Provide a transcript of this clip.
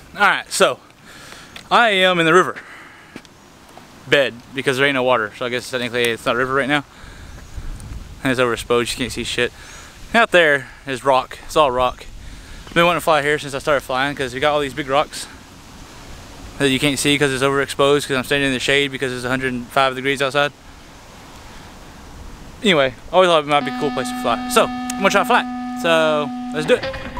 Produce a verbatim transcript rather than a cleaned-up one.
Alright, so I am in the river bed because there ain't no water, so I guess technically it's not a river right now. And it's overexposed, you can't see shit. Out there is rock, it's all rock. I've been wanting to fly here since I started flying because we got all these big rocks that you can't see because it's overexposed because I'm standing in the shade because it's one hundred five degrees outside. Anyway, I always thought it might be a cool place to fly. So, I'm gonna try to fly. So, let's do it.